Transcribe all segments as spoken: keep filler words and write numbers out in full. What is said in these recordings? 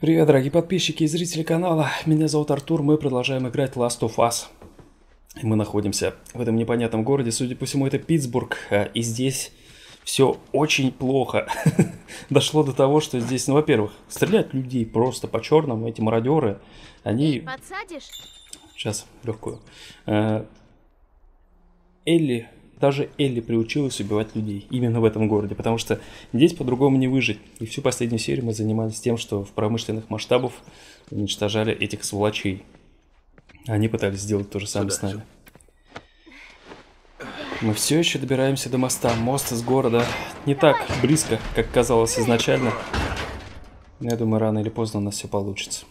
Привет, дорогие подписчики и зрители канала. Меня зовут Артур, мы продолжаем играть Last of Us. И мы находимся в этом непонятном городе, судя по всему, это Питтсбург. И здесь все очень плохо. Дошло до того, что здесь, ну, во-первых, стрелять людей просто по-черному, эти мародеры, они... Эй, подсадишь? Сейчас, легкую. Элли... Даже Элли приучилась убивать людей именно в этом городе, потому что здесь по-другому не выжить. И всю последнюю серию мы занимались тем, что в промышленных масштабах уничтожали этих сволочей. Они пытались сделать то же самое Сюда, с нами. Мы все еще добираемся до моста. Мост из города не так близко, как казалось изначально. Но я думаю, рано или поздно у нас все получится.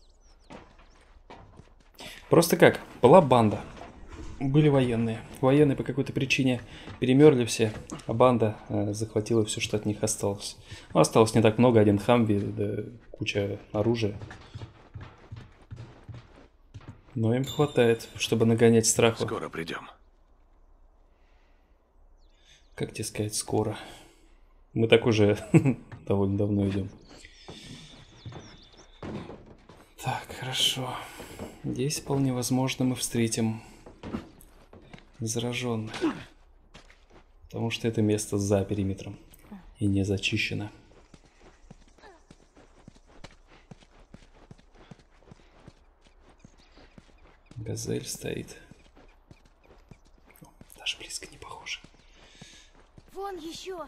Просто как? Была банда. Были военные. Военные по какой-то причине перемерли все, а банда э, захватила все, что от них осталось. Ну, осталось не так много, один Хамви, да куча оружия. Но им хватает, чтобы нагонять страху. Скоро придем. Как тебе сказать, скоро. Мы так уже довольно давно идем. Так, хорошо. Здесь вполне возможно мы встретим зараженных, потому что это место за периметром и не зачищено. Газель стоит. О, даже близко не похоже. Вон еще.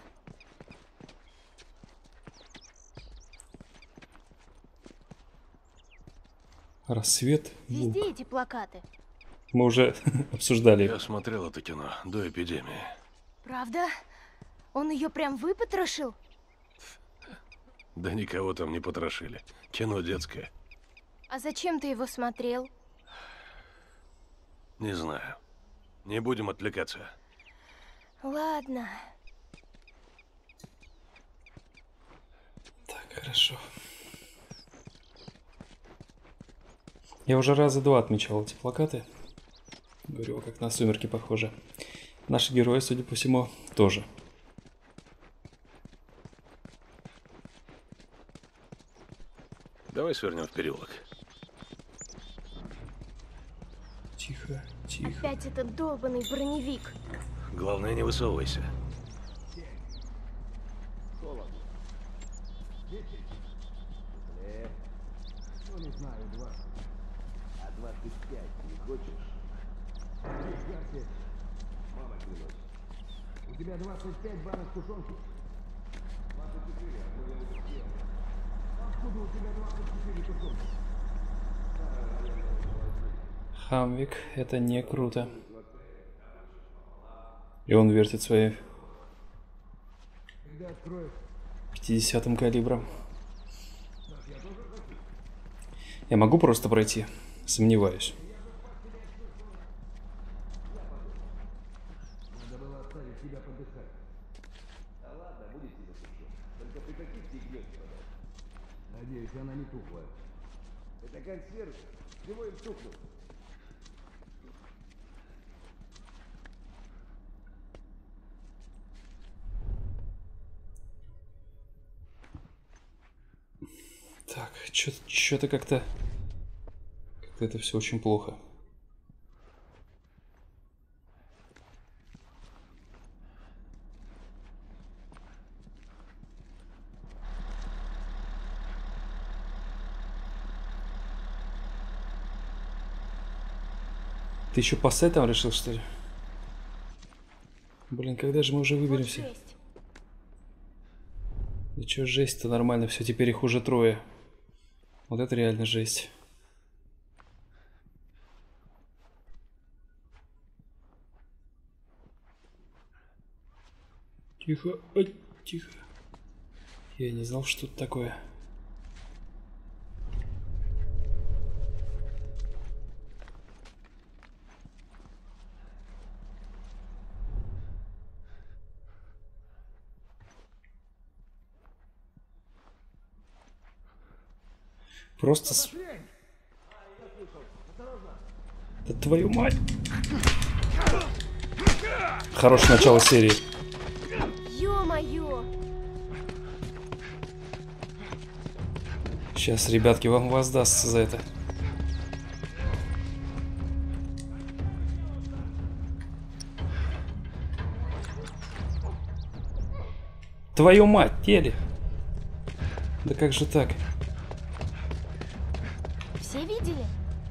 Рассвет. Везде Лук. эти плакаты. Мы уже обсуждали их. Я смотрел это кино до эпидемии. Правда? Он ее прям выпотрошил? Да никого там не потрошили. Кино детское. А зачем ты его смотрел? Не знаю. Не будем отвлекаться. Ладно. Так, хорошо. Я уже раза два отмечал эти плакаты. Говорю, как на сумерки похоже. Наши герои, судя по всему, тоже. Давай свернем в переулок. Тихо, тихо. Опять этот долбанный броневик. Главное, не высовывайся. Ну, не знаю, двадцать. А двадцать пять не хочешь? Гарки. Мама приносит. У тебя двадцать пять банок тушенки? двадцать четыре, а то я уже съел. Откуда у тебя двадцать четыре тушенки? Хамвик, это не круто. И он вертит своей Когда откроешь? пятидесятым калибром. Я могу просто пройти? Сомневаюсь. Надо было оставить тебя подыхать. Да ладно, будет тебе сушить. Только при каких фигнёх продать? Надеюсь, она не тухлая. Это консервы. Чего им тухнуть? Так, что-то как-то... Как-то это все очень плохо. Ты еще поссать там решил, что ли? Блин, когда же мы уже выберемся? Вот жесть. Да чё жесть-то, нормально, все, теперь их уже трое. Вот это реально жесть. Тихо, ой, тихо. Я не знал, что это такое. Просто... С... Да твою мать! Хорошее начало серии. Ё-моё! Сейчас, ребятки, вам воздастся за это. Твою мать, теле! Да как же так? Все видели?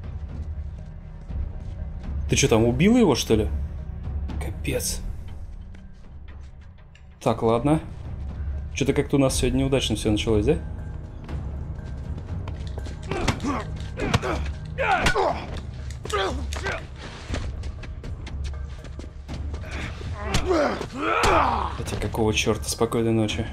Ты что, там убила его, что ли? Капец. Так, ладно. Что-то как-то у нас сегодня неудачно все началось, да? Хотя какого черта, спокойной ночи.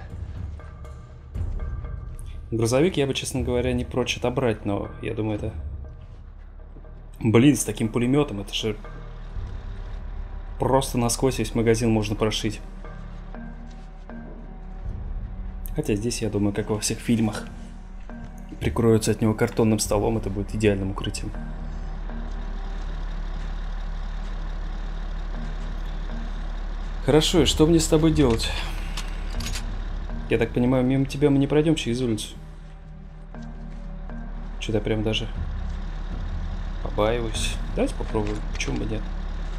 Грузовик я бы, честно говоря, не прочь отобрать, но я думаю, это... Блин, с таким пулеметом, это же... Просто насквозь весь магазин можно прошить. Хотя здесь, я думаю, как во всех фильмах, прикроются от него картонным столом, это будет идеальным укрытием. Хорошо, и что мне с тобой делать? Я так понимаю, мимо тебя мы не пройдем через улицу. Что-то я прям даже побаиваюсь. Давайте попробуем, почему бы нет.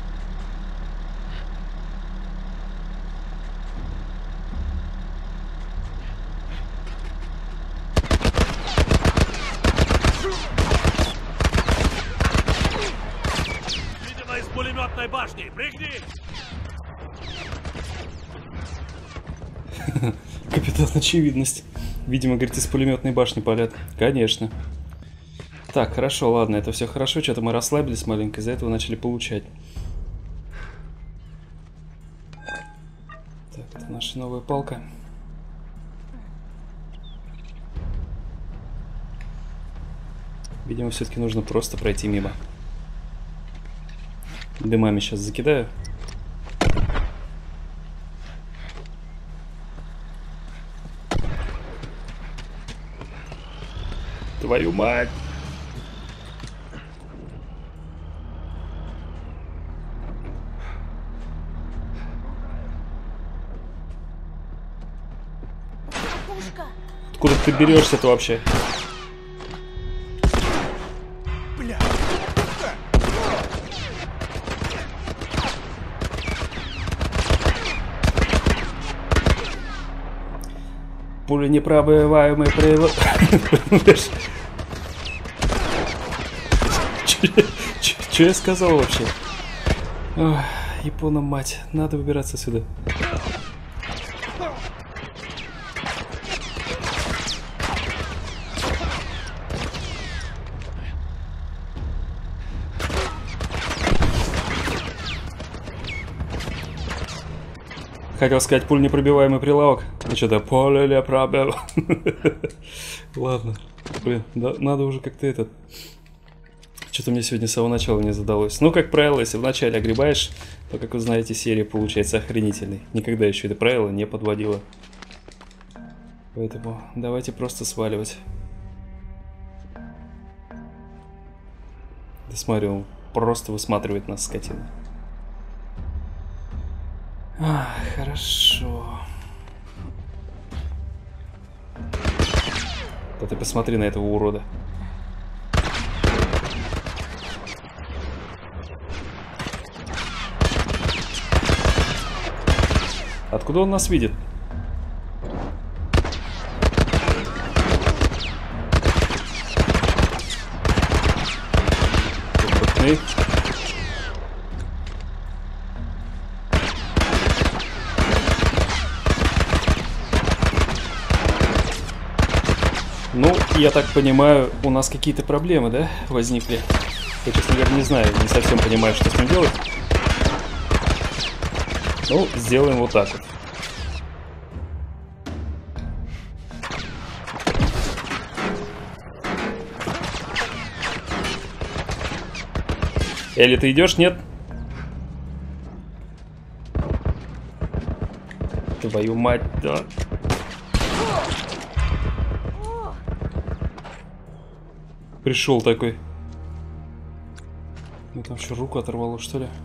Видимо, из пулеметной башни. Пригни! Капитан Очевидность. Видимо, говорит, из пулеметной башни палят. Конечно. Так, хорошо, ладно, это все хорошо. Что-то мы расслабились маленько, из-за этого начали получать. Так, это наша новая палка. Видимо, все-таки нужно просто пройти мимо. Дымами сейчас закидаю. Твою мать! Пушка! Откуда ты берешься-то вообще? Бля! Пули непробиваемые прилы... Че я сказал вообще? Ох, Япона мать, надо выбираться сюда. Хотел сказать пуленепробиваемый прилавок. Ну что-то поле не пробил. Ладно. Блин, да, надо уже как-то этот... Что-то мне сегодня с самого начала не задалось. Ну, как правило, если вначале огребаешь, то, как вы знаете, серия получается охренительной. Никогда еще это правило не подводило. Поэтому давайте просто сваливать. Да смотри, он просто высматривает нас, скотина. А, хорошо. Да ты посмотри на этого урода. Откуда он нас видит? Опытный. Ну, я так понимаю, у нас какие-то проблемы, да, возникли? Я, честно говоря, не знаю, не совсем понимаю, что с ним делать. Ну, сделаем вот так вот. Элли, ты идешь? Нет? Твою мать, да. Пришел такой. Ну там что, руку оторвало, что ли?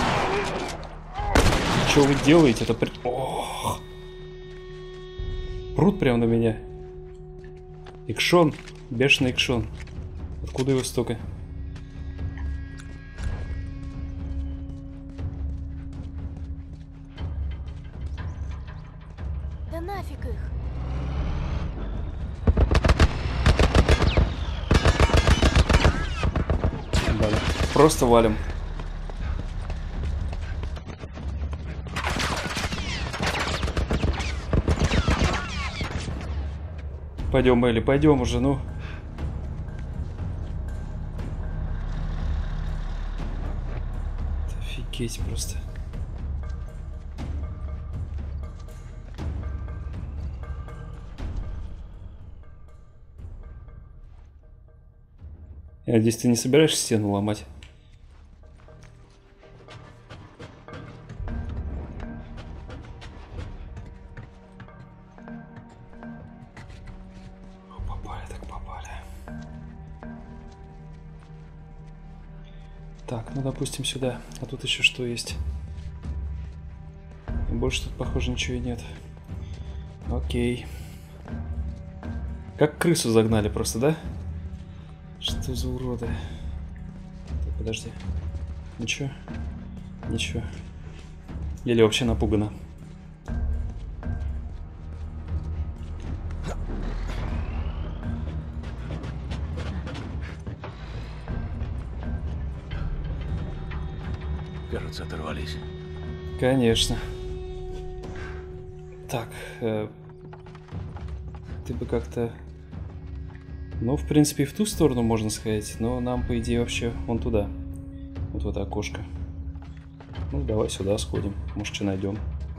Что вы делаете? Это при... Ох. Прут прямо на меня. Икшон. Бешеный икшон. Откуда его столько? Да нафиг их. Да, просто валим. Пойдем, Элли, пойдем уже, ну. Офигеть просто. Я надеюсь, ты не собираешься стену ломать? Попали, так попали. Так, ну допустим сюда. А тут еще что есть? Больше тут, похоже, ничего и нет. Окей. Как крысу загнали просто, да? Что за уроды? Так, подожди. Ничего? Ничего. Или вообще напугана? Кажется, оторвались. Конечно. Так, э, ты бы как-то... Ну, в принципе, и в ту сторону можно сходить, но нам, по идее, вообще вон туда. Вот в это окошко. Ну, давай сюда сходим. Может, что найдем.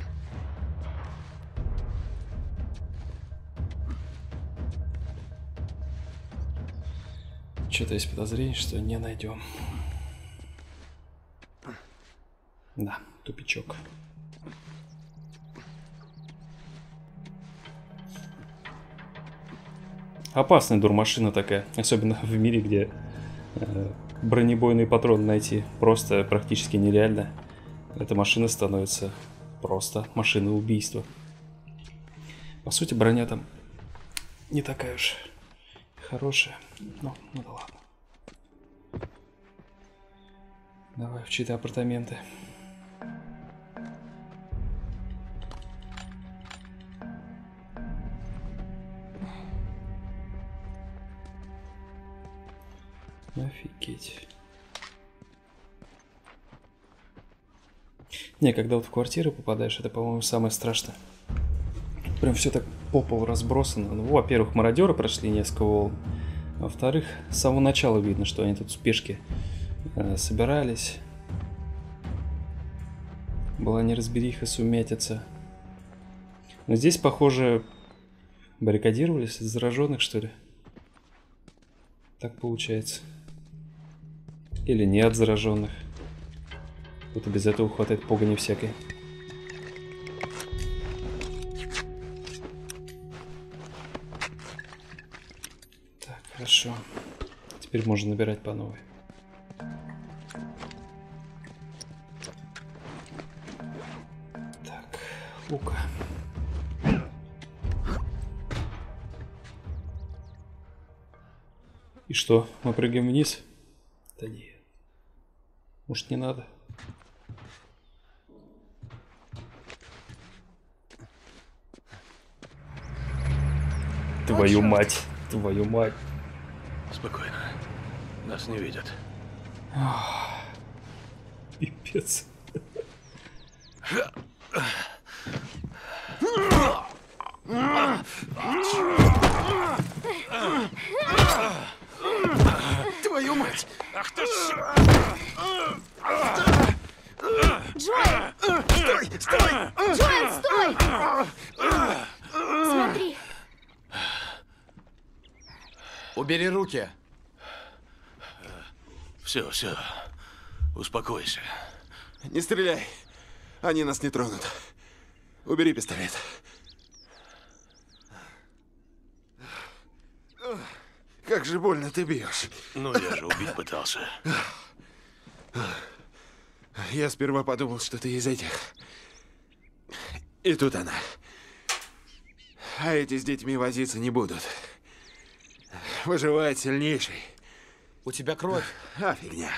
Что-то есть подозрение, что не найдем. Да, тупичок. Опасная дурмашина такая, особенно в мире, где э, бронебойные патроны найти просто практически нереально. Эта машина становится просто машиной убийства. По сути, броня там не такая уж хорошая. Ну, ну да ладно. Давай в чьи-то апартаменты. Офигеть. Не, когда вот в квартиру попадаешь, это, по-моему, самое страшное. Прям все так по полу разбросано. Ну, во-первых, мародеры прошли несколько волн. Во-вторых, с самого начала видно, что они тут в спешке э, собирались. Была неразбериха, сумятица. Но здесь, похоже, баррикадировались от зараженных, что ли? Так получается. Или не от зараженных. Тут и без этого хватает погони всякой. Так, хорошо. Теперь можно набирать по новой. Так, лука. И что, мы прыгаем вниз? Да нет. Может, не надо? Твою мать, твою мать. Спокойно. Нас не видят. Пипец. Твою мать! Ах ты ж... Джоэл! Стой! Стой! Джоэл, стой! Смотри. Убери руки. Все, все. Успокойся. Не стреляй. Они нас не тронут. Убери пистолет. Как же больно ты бьешь. Ну, я же убить пытался. Я сперва подумал, что ты из этих. И тут она. А эти с детьми возиться не будут. Выживает сильнейший. У тебя кровь. А, фигня.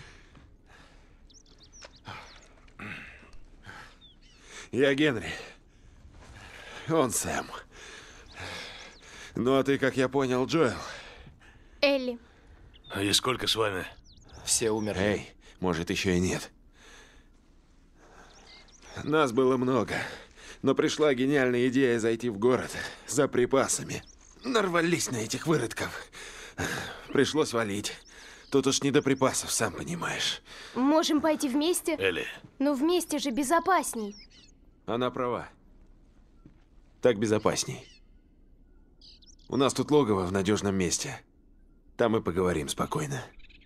Я Генри. Он Сэм. Ну а ты, как я понял, Джоэл. Элли. А и сколько с вами? Все умерли. Эй, может, еще и нет. Нас было много, но пришла гениальная идея зайти в город за припасами. Нарвались на этих выродков. Пришлось валить. Тут уж не до припасов, сам понимаешь. Можем пойти вместе? Элли, Но вместе же безопасней. Она права. Так безопасней. У нас тут логово в надежном месте. Там и поговорим спокойно.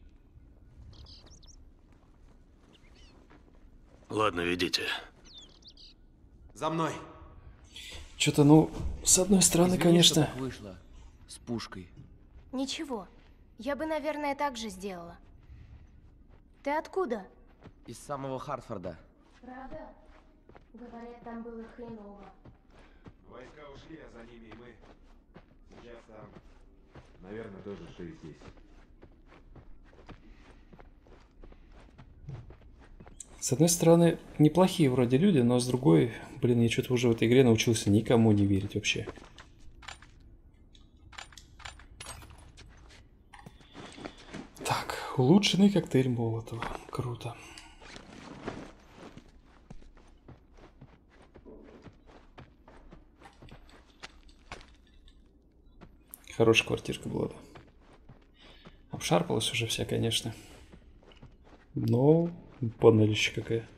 ладно, ведите. За мной. Что-то, ну, с одной стороны, Извини, конечно... что так вышло. С пушкой. Ничего. Я бы, наверное, так же сделала. Ты откуда? Из самого Хартфорда. Правда? Говорят, там было хреново. Войска ушли, а за ними и мы. Сейчас там, наверное, тоже шесть здесь. С одной стороны, неплохие вроде люди, но с другой, блин, я что-то уже в этой игре научился никому не верить вообще. Так, улучшенный коктейль Молотова. Круто. Хорошая квартирка была бы. Обшарпалась уже вся, конечно. Но панелища какая.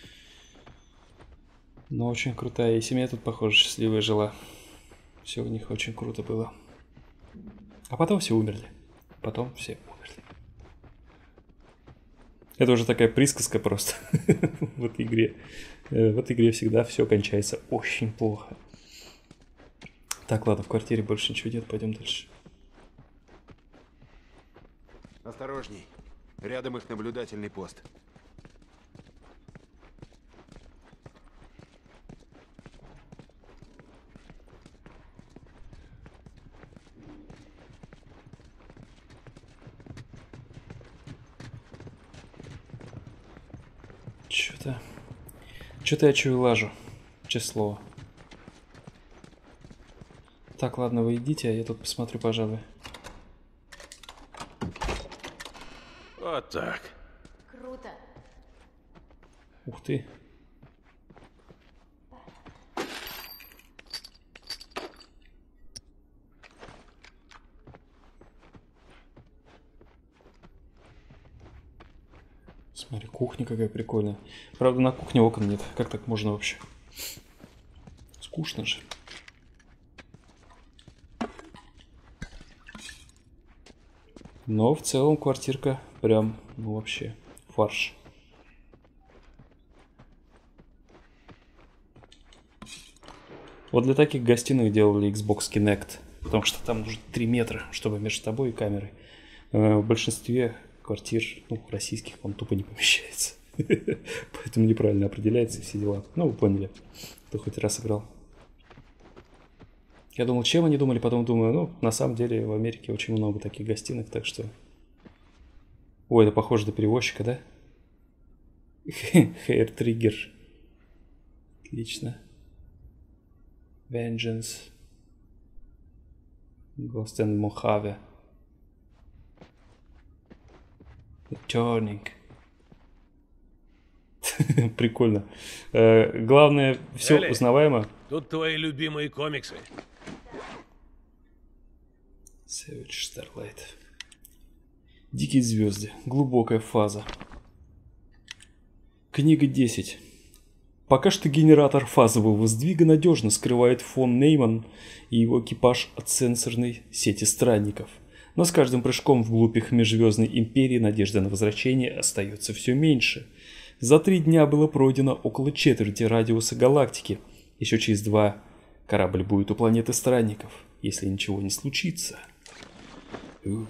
Но очень крутая. И семья тут, похоже, счастливая жила. Все у них очень круто было. А потом все умерли. Потом все умерли. Это уже такая присказка просто в этой игре. В этой игре всегда все кончается очень плохо. Так, ладно, в квартире больше ничего нет, пойдем дальше. Осторожней. Рядом их наблюдательный пост. Что-то... Что-то я чую лажу. Честное слово. Так, ладно, вы идите, а я тут посмотрю, пожалуй. Вот так. Круто. Ух ты. Смотри, кухня какая прикольная. Правда, на кухне окон нет. Как так можно вообще? Скучно же. Но в целом квартирка прям, ну вообще, фарш. Вот для таких гостиных делали Xbox Kinect, потому что там нужно три метра, чтобы между тобой и камерой. В большинстве квартир, ну, российских, он тупо не помещается. Поэтому неправильно определяется все дела. Ну, вы поняли, кто хоть раз играл. Я думал, чем они думали, потом думаю, ну, на самом деле в Америке очень много таких гостиных, так что... Ой, это похоже на перевозчика, да? Hair Trigger. Отлично. Vengeance. Ghost and Mojave. The Turning. Прикольно. Э, главное, все Элли, узнаваемо. Тут твои любимые комиксы. Savage Starlight. Дикие звезды. Глубокая фаза. Книга десять. Пока что генератор фазового сдвига надежно скрывает фон Нейман и его экипаж от сенсорной сети странников. Но с каждым прыжком вглубь их межзвездной империи надежда на возвращение остается все меньше. За три дня было пройдено около четверти радиуса галактики. Еще через два корабль будет у планеты странников, если ничего не случится. Ух.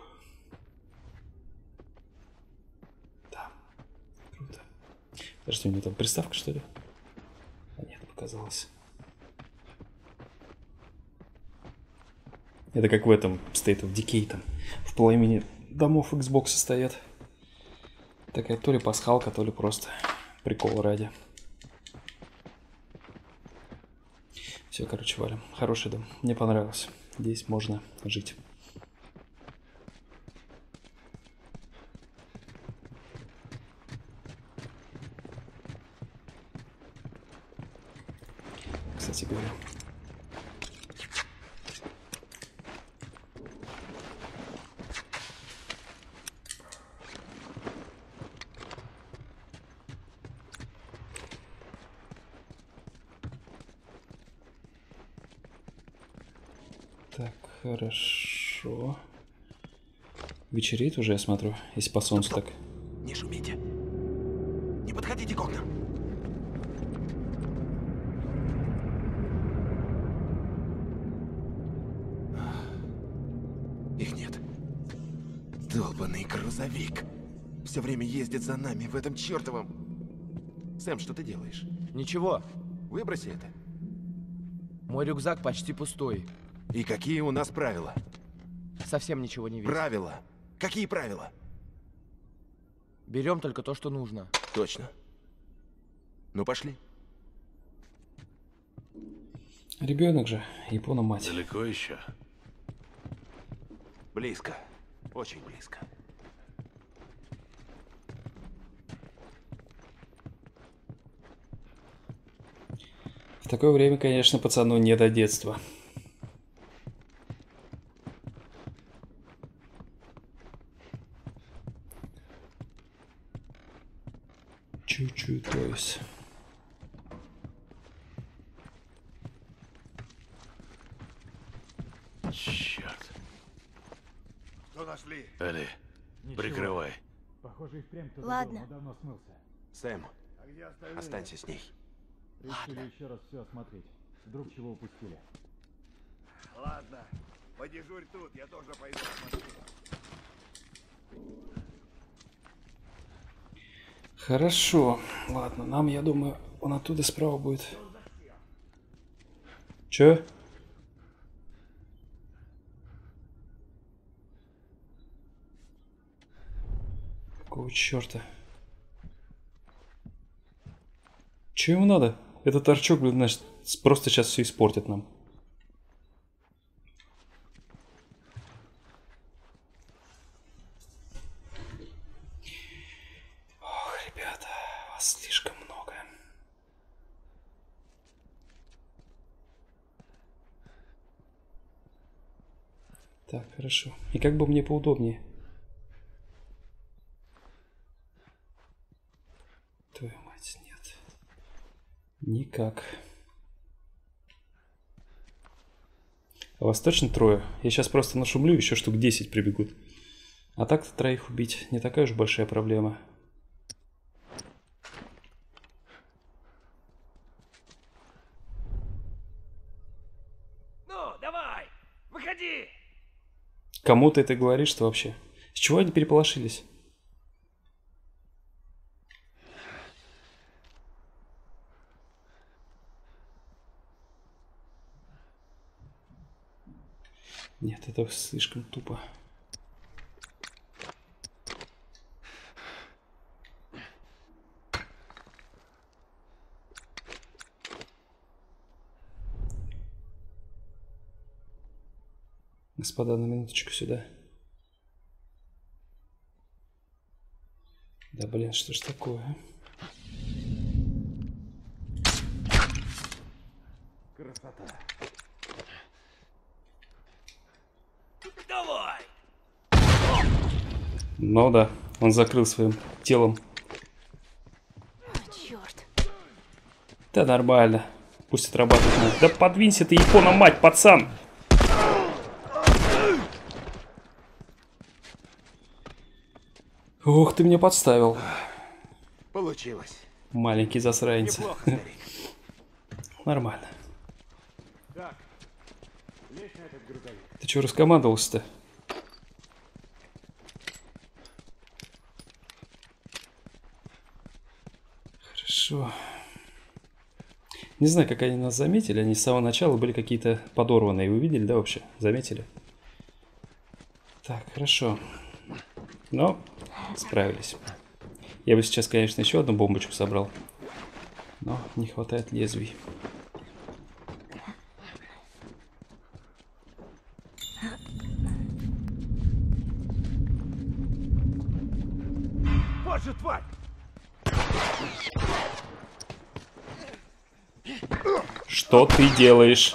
Да, круто. Подожди, у меня там приставка, что ли? А нет, показалось. Это как в этом State of Decay, там в половине домов Xbox стоят. Такая то ли пасхалка, то ли просто прикол ради. Все, короче, валим. Хороший дом. Мне понравился. Здесь можно жить. Кстати говоря. Так, хорошо. Вечереет уже, я смотрю, если по солнцу так. Не шумите. Не подходите к окнам. Их нет. Долбаный грузовик. Все время ездит за нами в этом чертовом. Сэм, что ты делаешь? Ничего, Выброси это. мой рюкзак почти пустой. И какие у нас правила? Совсем ничего не весит. Правила? Какие правила? Берем только то, что нужно. Точно. Ну пошли. Ребенок же, Япона мать. Далеко еще? Близко. Очень близко. В такое время, конечно, пацану не до детства. Чуть-чуть, то есть. Черт. Что нашли? Али, прикрывай. Похоже, и впрямь кто-то Ладно. был, но давно смылся. Сэм, А где остальные? останься с ней. Решили еще раз все осмотреть. Вдруг чего упустили. Ладно. Подежурь тут, я тоже пойду посмотрю. Хорошо. Ладно, нам, я думаю, он оттуда справа будет. Чё? Какого черта? Чё ему надо? Этот торчок, блин, значит, просто сейчас все испортит нам. Ох, ребята, вас слишком много. Так, хорошо. И как бы мне поудобнее? Твою мать, нет. Никак. А вас точно трое? Я сейчас просто нашумлю, еще штук десять прибегут. А так-то троих убить не такая уж большая проблема. Ну, давай! Выходи! Кому ты это говоришь-то вообще? С чего они переполошились? Нет, это слишком тупо. Господа, на минуточку сюда. Да блин, что ж такое, а? Красота. Ну да, он закрыл своим телом. Черт. Да нормально. Пусть отрабатывает. надо. Да подвинься ты, Япона мать, пацан! Ох, ты меня подставил. Получилось. Маленький засранец. Неплохо, старик. Нормально. Так, лезь на этот грузовик. Ты чё раскомандовался-то? Хорошо. Не знаю, как они нас заметили. Они с самого начала были какие-то подорванные. Вы видели, да, вообще? Заметили? Так, хорошо. Но справились. Я бы сейчас, конечно, еще одну бомбочку собрал. Но не хватает лезвий. Вот же тварь! Что ты делаешь?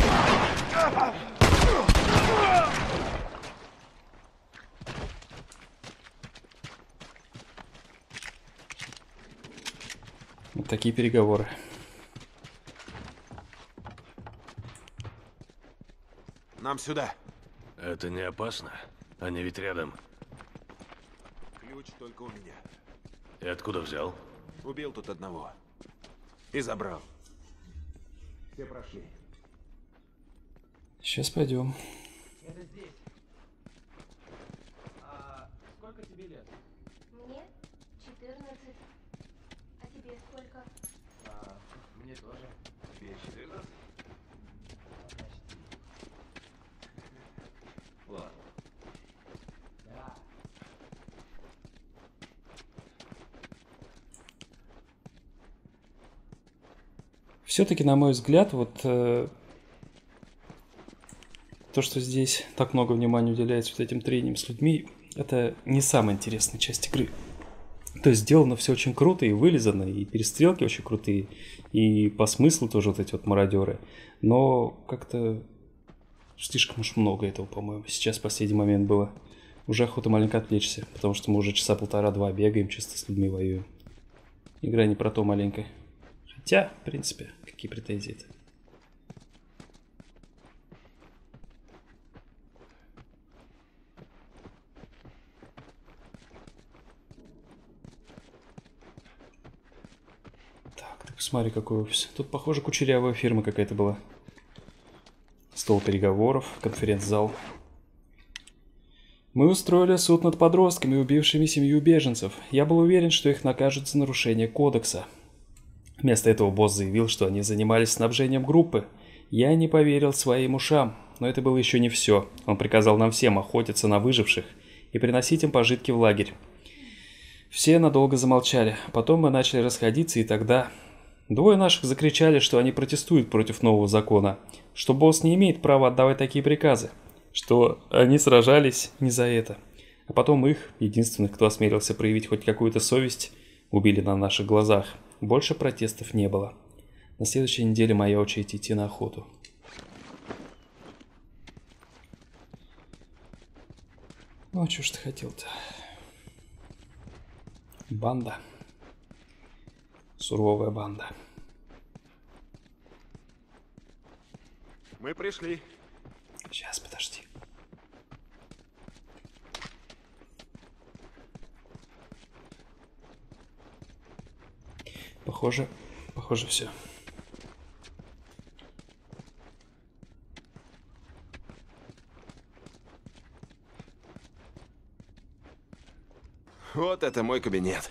Вот такие переговоры. Нам сюда. Это не опасно? Они ведь рядом. Ключ только у меня. И откуда взял? Убил тут одного. И забрал. Все прошли. Сейчас пойдем. Это здесь. А сколько тебе лет? Мне четырнадцать. А тебе сколько? А, мне тоже. Тебе четырнадцать? Ладно. Да. Все-таки, на мой взгляд, вот э, то, что здесь так много внимания уделяется вот этим трениям с людьми, это не самая интересная часть игры. То есть сделано все очень круто и вылизано, и перестрелки очень крутые, и по смыслу тоже вот эти вот мародеры. Но как-то слишком уж много этого, по-моему. Сейчас в последний момент было. Уже охота маленько отвлечься, потому что мы уже часа полтора-два бегаем, чисто с людьми воюем. Игра не про то маленько. Хотя, в принципе, какие претензии-то? Так, ты посмотри, какой офис. Тут, похоже, кучерявая фирма какая-то была. Стол переговоров, конференц-зал. Мы устроили суд над подростками, убившими семью беженцев. Я был уверен, что их накажут за нарушение кодекса. Вместо этого босс заявил, что они занимались снабжением группы. Я не поверил своим ушам, но это было еще не все. Он приказал нам всем охотиться на выживших и приносить им пожитки в лагерь. Все надолго замолчали. Потом мы начали расходиться, и тогда двое наших закричали, что они протестуют против нового закона, что босс не имеет права отдавать такие приказы, что они сражались не за это. А потом их, единственных, кто осмелился проявить хоть какую-то совесть, убили на наших глазах. Больше протестов не было. На следующей неделе моя очередь идти на охоту. Ну, а что ж ты хотел-то? Банда. Суровая банда. Мы пришли. Сейчас, подожди. Похоже, похоже, все. Вот это мой кабинет.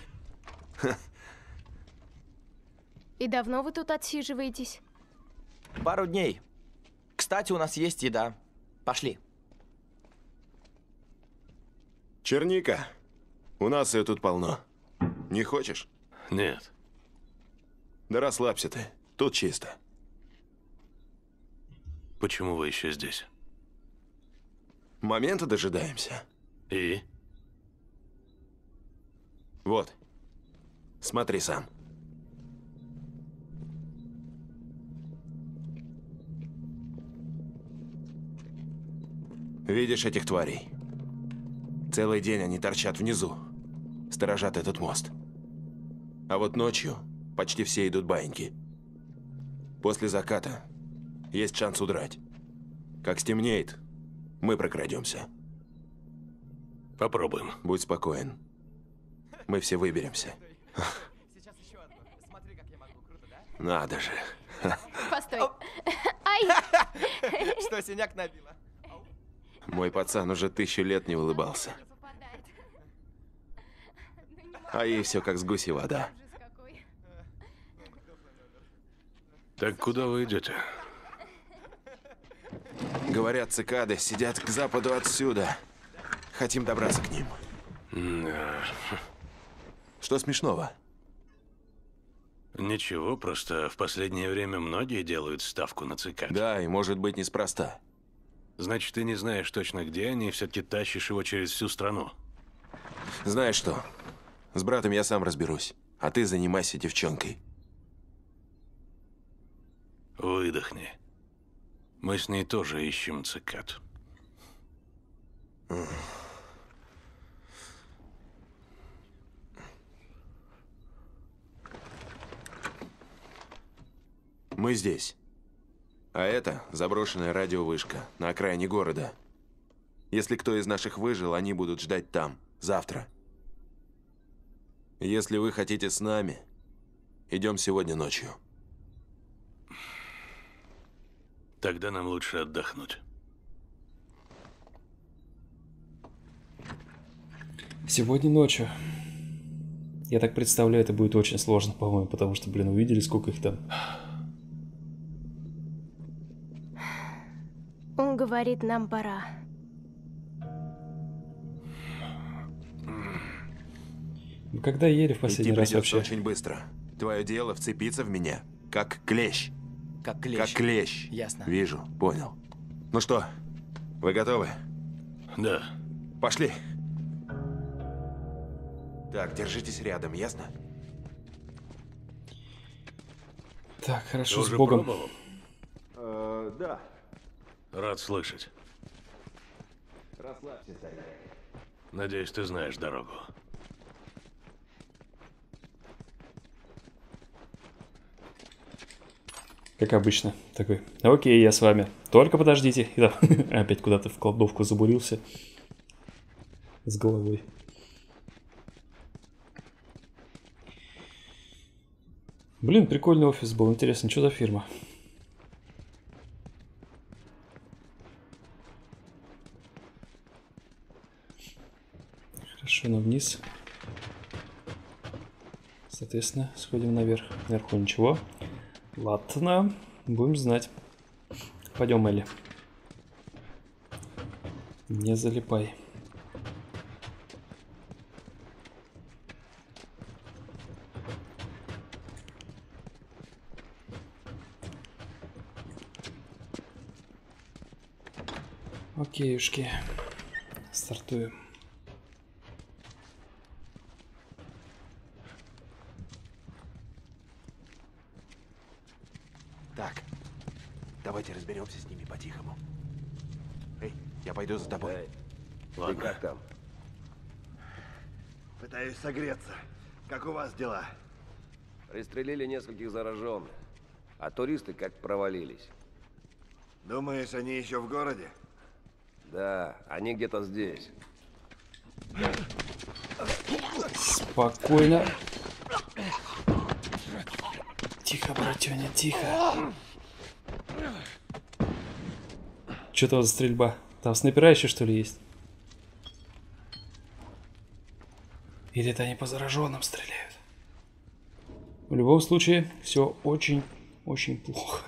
И давно вы тут отсиживаетесь? Пару дней. Кстати, у нас есть еда. Пошли. Черника. У нас ее тут полно. Не хочешь? Нет. Да расслабься ты. Тут чисто. Почему вы еще здесь? Момента дожидаемся. И? Вот. Смотри сам. Видишь этих тварей? Целый день они торчат внизу, сторожат этот мост. А вот ночью почти все идут баиньки. После заката есть шанс удрать. Как стемнеет, мы прокрадемся. Попробуем. Будь спокоен. Мы все выберемся. Сейчас еще одну. Смотри, как я могу. Круто, да? Надо же. Постой. Ай! Что, синяк набила? Мой пацан уже тысячу лет не улыбался. Попадает. А ей все как с гуси вода. Ужас какой. Так куда вы идете? Говорят, цикады сидят к западу отсюда. Хотим добраться к ним. Да. Что смешного? Ничего, просто в последнее время многие делают ставку на цикад. Да, и может быть неспроста. Значит, ты не знаешь точно, где они, и все-таки тащишь его через всю страну. Знаешь что? С братом я сам разберусь, а ты занимайся девчонкой. Выдохни. Мы с ней тоже ищем цикад. Мы здесь. А это заброшенная радиовышка на окраине города. Если кто из наших выжил, они будут ждать там, завтра. Если вы хотите с нами, идем сегодня ночью. Тогда нам лучше отдохнуть. Сегодня ночью. Я так представляю, это будет очень сложно, по-моему, потому что, блин, увидели, сколько их там. Он говорит, нам пора. Мы когда ели в последний Идти раз придется вообще? очень быстро. Твое дело вцепиться в меня, как клещ. Как клещ. Как клещ. Ясно. Вижу, понял. Ну что, вы готовы? Да. Пошли. Так, держитесь рядом, ясно? Так, Ты хорошо, с уже Богом. пробовал? Э, да. Рад слышать. Расслабься, старик. Надеюсь, ты знаешь дорогу. Как обычно, такой, окей, я с вами, только подождите. И там опять куда-то в кладовку забурился. С головой. Блин, прикольный офис был, интересно, что за фирма? Хорошо, ну вниз. Соответственно, сходим наверх. Наверху ничего. Ладно, будем знать. Пойдем, Элли. Не залипай. Окейушки. Стартуем. Так, давайте разберемся с ними по-тихому. Эй, я пойду за тобой. Эй, ты Ладно. как там? Пытаюсь согреться. Как у вас дела? Пристрелили нескольких зараженных, а туристы как провалились. Думаешь, они еще в городе? Да, они где-то здесь. Спокойно. Тихо, братюня, тихо. Что это за стрельба? Там снайпера еще что ли есть? Или это они по зараженным стреляют? В любом случае, все очень-очень плохо.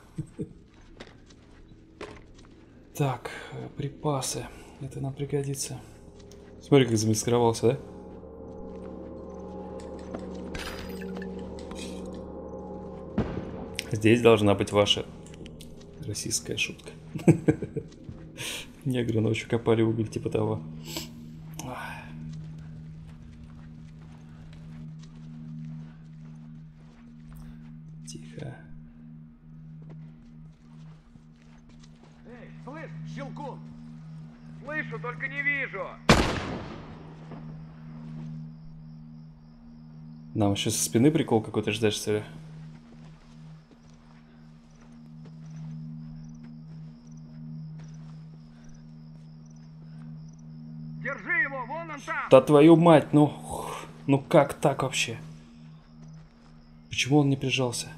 Так, припасы. Это нам пригодится. Смотри, как замаскировался, да? Здесь должна быть ваша российская шутка. Негры ночью копали уголь, типа того. Тихо. Эй, слышь, Щелкун! Слышу, только не вижу! Нам еще со спины прикол какой-то ждать, что ли? Держи его, вон он там! Да твою мать, ну... Ну как так вообще? Почему он не прижался?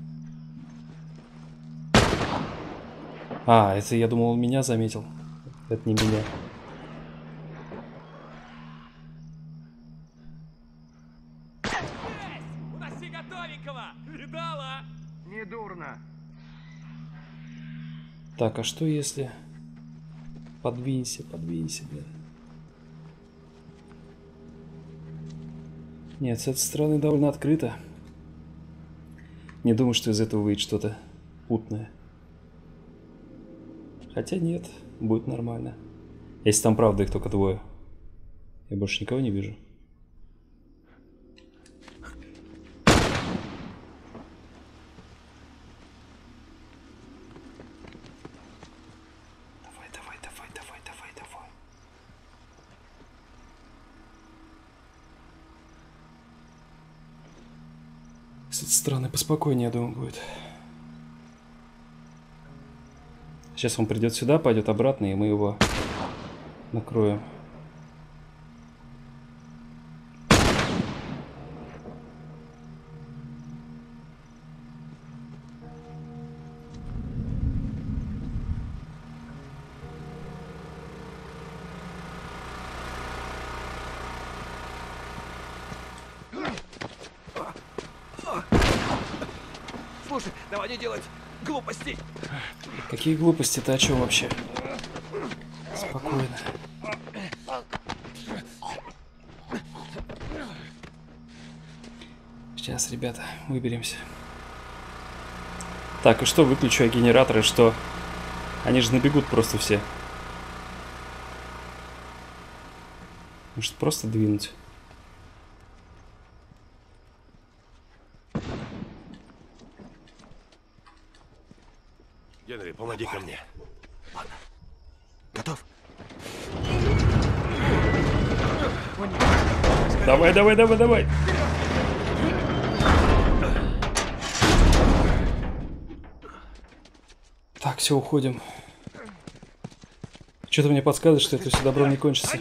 А, это я думал, он меня заметил. Это не меня. Уноси готовенького! Видала? Недурно. Так, а что если... Подвинься, подвинься, блин. Нет, с этой стороны довольно открыто. Не думаю, что из этого выйдет что-то путное. Хотя нет, будет нормально. Если там правда их только двое. Я больше никого не вижу. Давай, давай, давай, давай, давай, давай. С этой стороны поспокойнее, я думаю, будет. Сейчас он придет сюда, пойдет обратно, и мы его накроем. Слушай, давай не делать глупостей. Какие глупости? Ты о чем вообще? Спокойно. Сейчас, ребята, выберемся. Так, и что, выключу я генераторы, что? Они же набегут просто все. Может, просто двинуть? Генри, помоги ко мне. Ладно. Готов? Давай, давай, давай, давай. Так, все, уходим. Что-то мне подсказывает, что это все добро не кончится.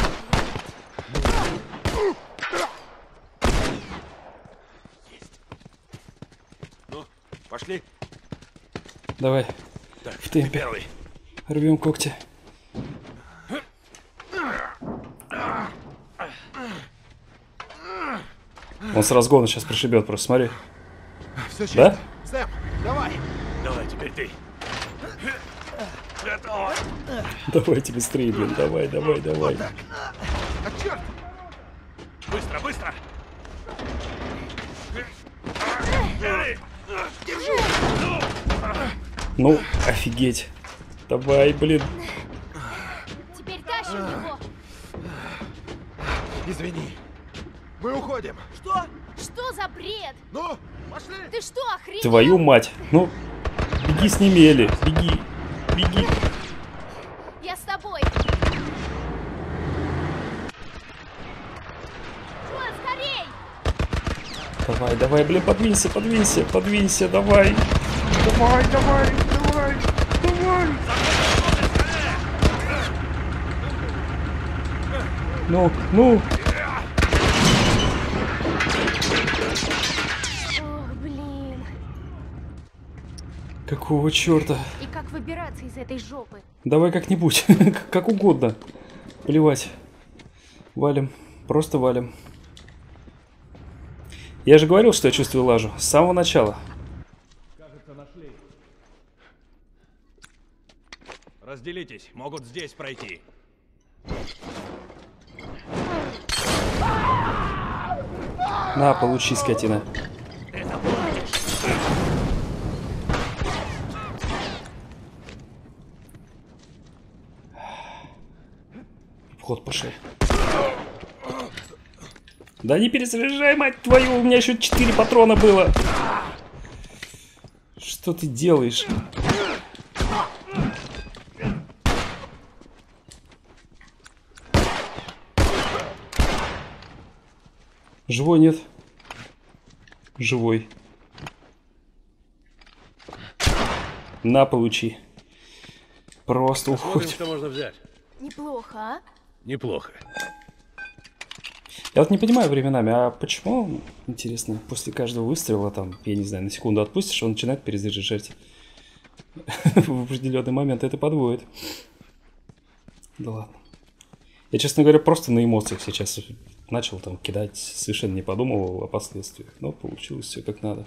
Ну, пошли. Давай. Так, в темпе. Первый. Рвем когти. Он с разгона сейчас пришибет, просто смотри. Все Да? Сэм, давай. Давай, теперь ты. Готово. Давайте быстрее, блин. Давай, давай, давай. А черт! Быстро, быстро. Ну, офигеть. Давай, блин. Теперь тащим его. Извини. Мы уходим. Что? Что за бред? Ну, пошли. Ты что, охренел? Твою мать. Ну, беги с ними, Элли. Беги. Беги. Я с тобой. Джоэл, скорей! Давай, давай, блин, подвинься, подвинься, подвинься, давай. Давай, давай, давай, давай. Ну, ну. Ох, блин. Какого черта? И как выбираться из этой жопы? Давай как-нибудь, как угодно. Плевать. Валим, просто валим. Я же говорил, что я чувствую лажу. С самого начала. Кажется, нашли. Разделитесь, могут здесь пройти. На, получи, скотина. Вход пошел. Да не перезаряжай, мать твою, у меня еще четыре патрона было. Что ты делаешь? Живой нет? Живой. На, получи. Просто Посмотрим, уходь. что можно взять. Неплохо, а? Неплохо. Я вот не понимаю временами, а почему, интересно, после каждого выстрела, там, я не знаю, на секунду отпустишь, он начинает перезаряжать. В определенный момент это подводит. Да ладно. Я, честно говоря, просто на эмоциях сейчас начал там кидать, совершенно не подумывал о последствиях. Но получилось все как надо.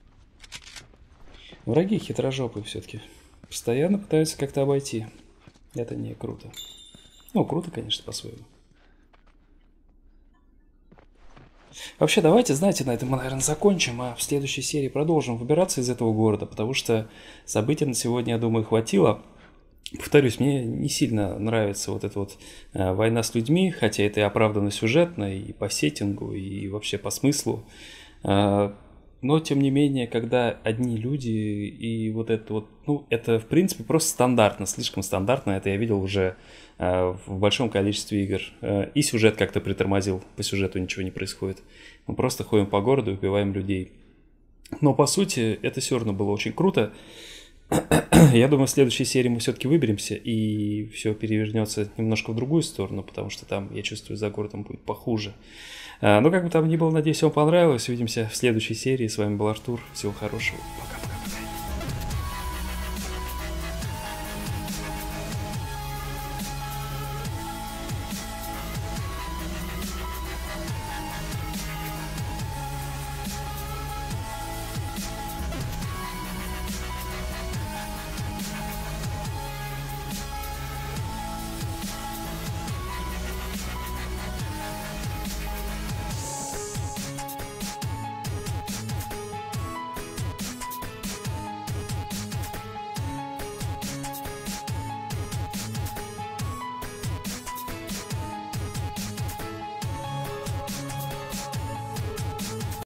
Враги хитрожопые все-таки. Постоянно пытаются как-то обойти. Это не круто. Ну, круто, конечно, по-своему. Вообще, давайте, знаете, на этом мы, наверное, закончим, а в следующей серии продолжим выбираться из этого города, потому что событий на сегодня, я думаю, хватило. Повторюсь, мне не сильно нравится вот эта вот э, война с людьми, хотя это и оправдано сюжетно, и по сеттингу, и вообще по смыслу. Э, но, тем не менее, когда одни люди и вот это вот, ну, это, в принципе, просто стандартно, слишком стандартно, это я видел уже э, в большом количестве игр. Э, и сюжет как-то притормозил, по сюжету ничего не происходит. Мы просто ходим по городу и убиваем людей. Но, по сути, это все равно было очень круто. Я думаю, в следующей серии мы все-таки выберемся, и все перевернется немножко в другую сторону, потому что там, я чувствую, за городом будет похуже. Но как бы там ни было, надеюсь, вам понравилось. Увидимся в следующей серии. С вами был Артур. Всего хорошего. Пока.